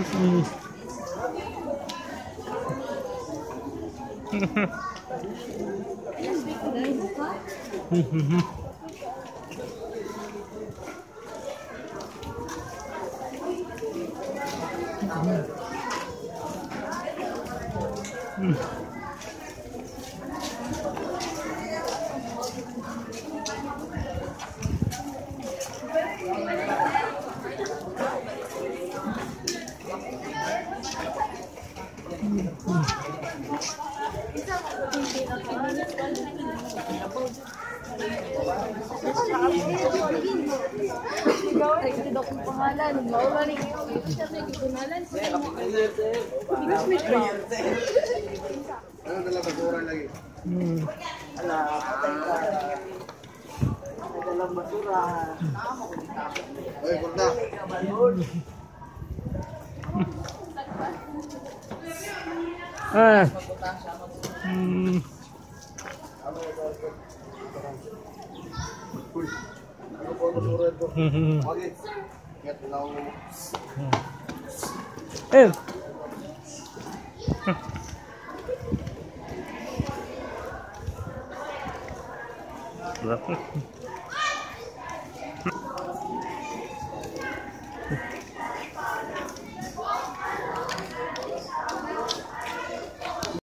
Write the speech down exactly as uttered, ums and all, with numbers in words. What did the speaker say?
Hmm. Ano dala basura lagi? Hmm. Ala, patay ka. Nagdalang basura. Oy, kurda. Ah. Hmm. Uy. Ano po basura ito? Hmm. Okay. Get lang. Eh. Berapa?